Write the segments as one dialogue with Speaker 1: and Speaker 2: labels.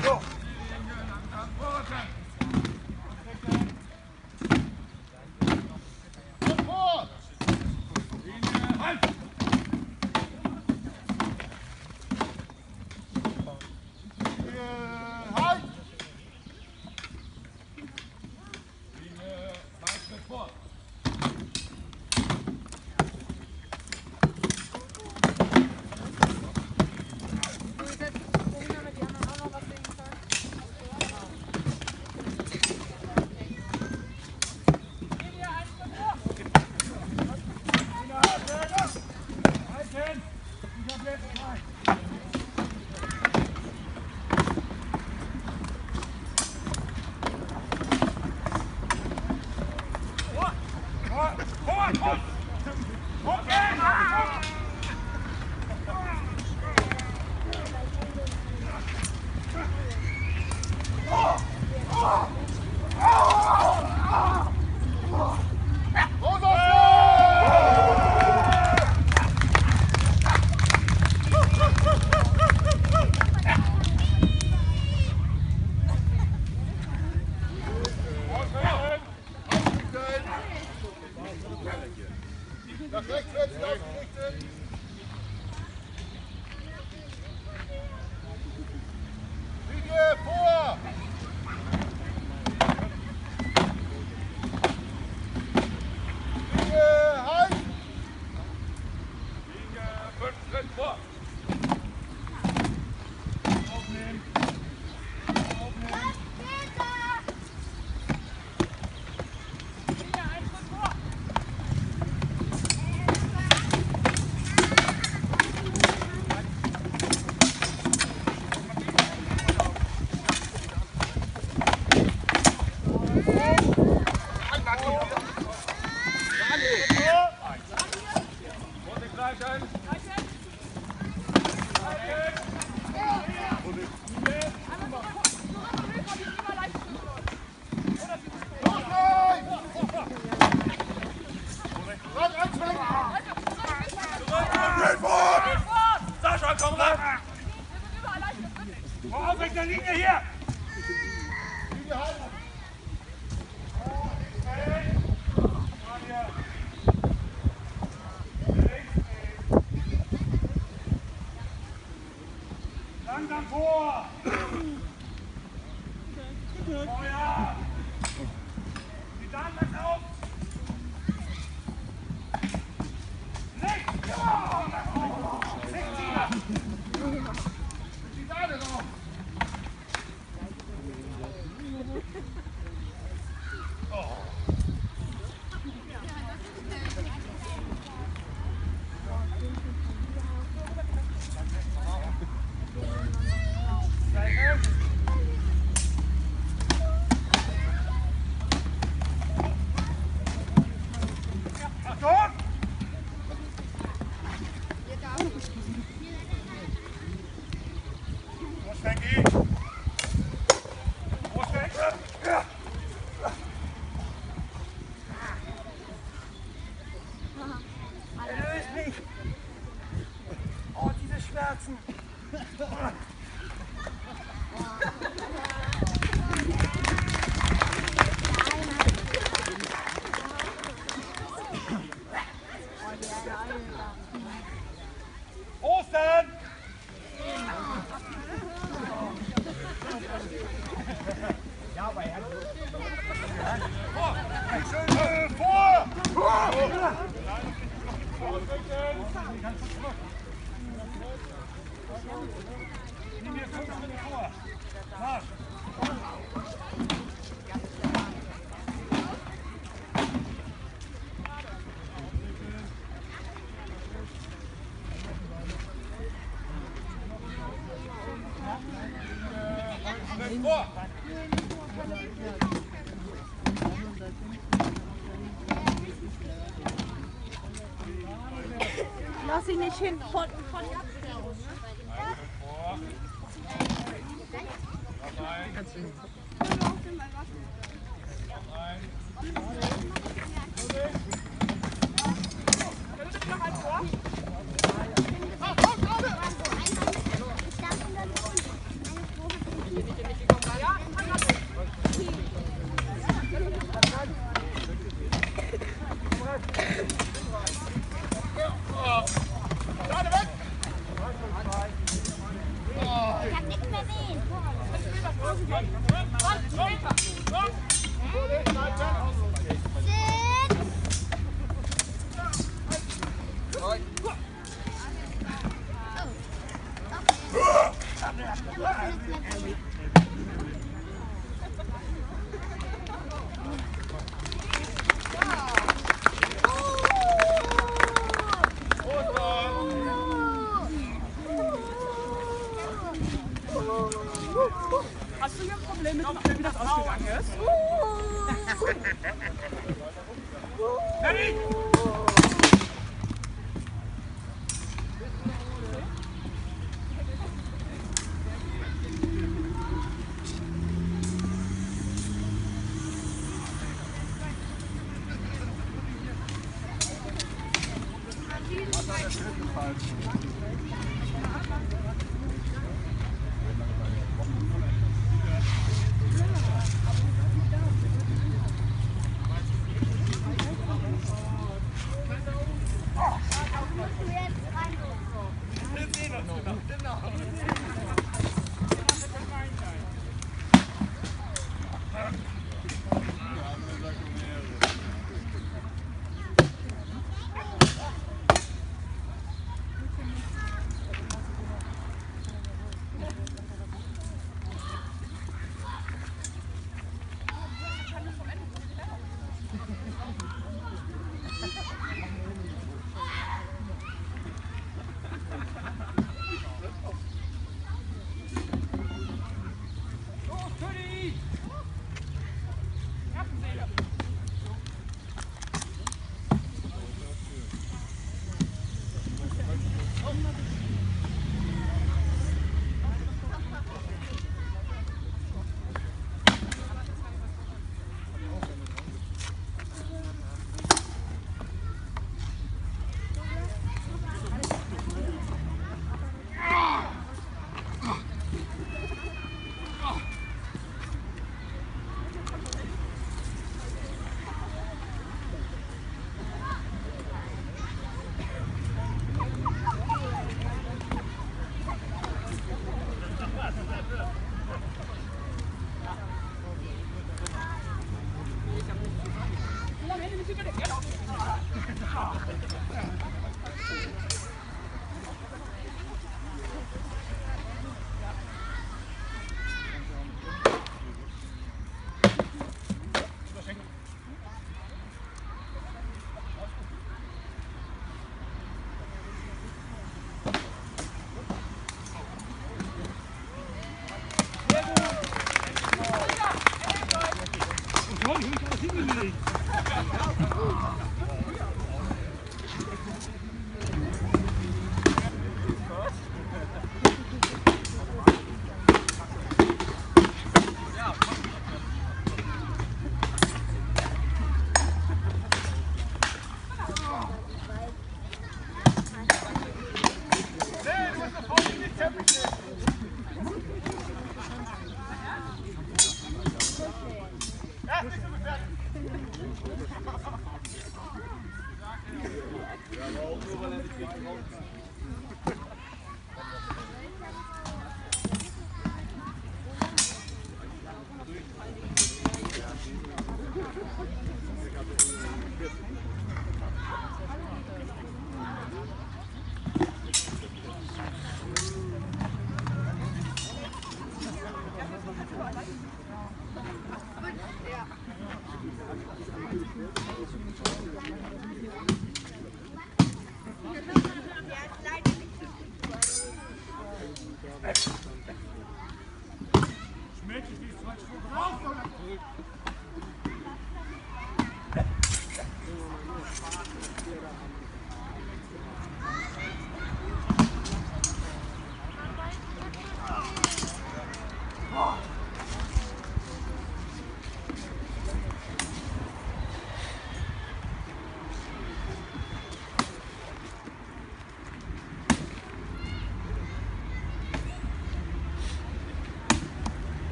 Speaker 1: Nach rechts, ausgerichtet. Linie vor! Linie halt! Linie 5 Schritt vor! Aufnehmen! Aufnehmen! Linie 1 Schritt vor!
Speaker 2: Sascha, komm ran! Aufrecht der Linie hier!
Speaker 1: Linie halten!
Speaker 2: Langsam vor! Oh ja! Die Damen, pass auf! Rechts! Ja! Rechts, Tina!
Speaker 1: Die Dade noch!
Speaker 2: Achtung! Großdenki! Großdenki! Ja! Erlöst mich! Oh, diese Schmerzen! Ostern! Ja, aber Herr.
Speaker 1: Vor!
Speaker 2: Linie 5 Schritte vor. Marsch!
Speaker 1: Vor!
Speaker 3: Lass dich nicht hin von
Speaker 1: Vor!
Speaker 4: Hast du hier ein Problem mit, wie das ausgegangen ist?
Speaker 2: Ready?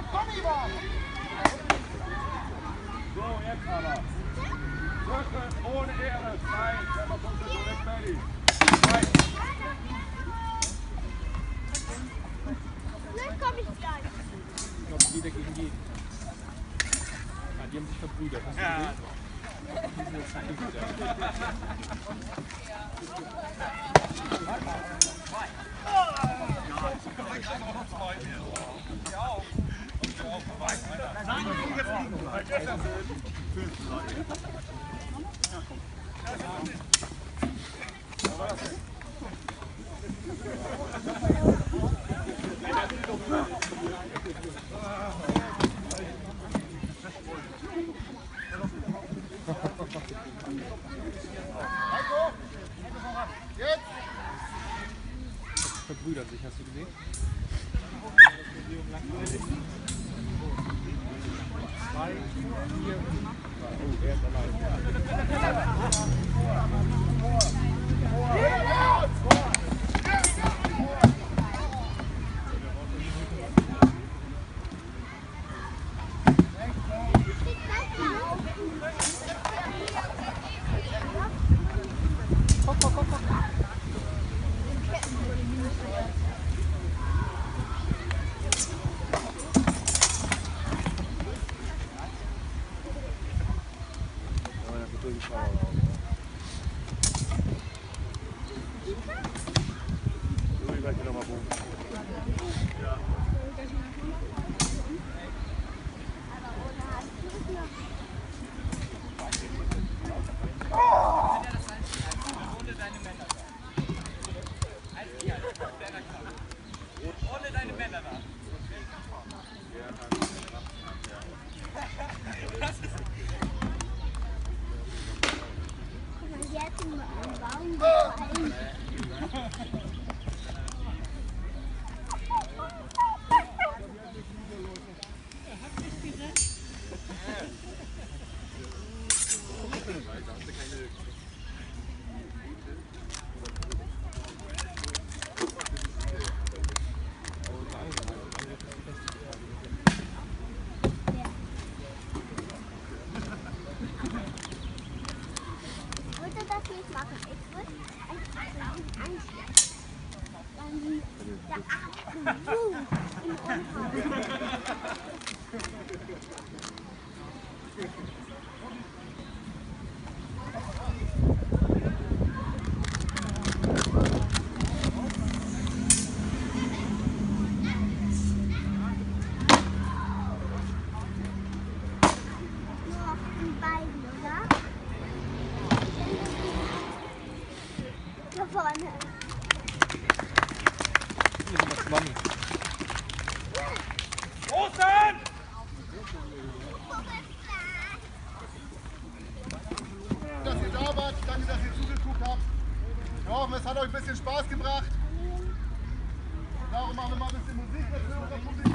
Speaker 2: So, jetzt aber. Rücken ohne Ehre. Nein, Trefferpunkte von der Belly. Nein.
Speaker 3: Dann komme ich gleich.
Speaker 5: Ich glaube, jeder gegen jeden. Ja, die haben sich verbrüdert. Hast du gesehen? Diese Zeichen, verbrüdert sich, hast du gesehen? Zwei, vier, oh, er ist allein.
Speaker 1: Dass ihr da wart, danke, dass ihr zugeguckt habt. Wir hoffen, es hat euch ein bisschen Spaß gebracht. Darum machen wir mal ein bisschen Musik.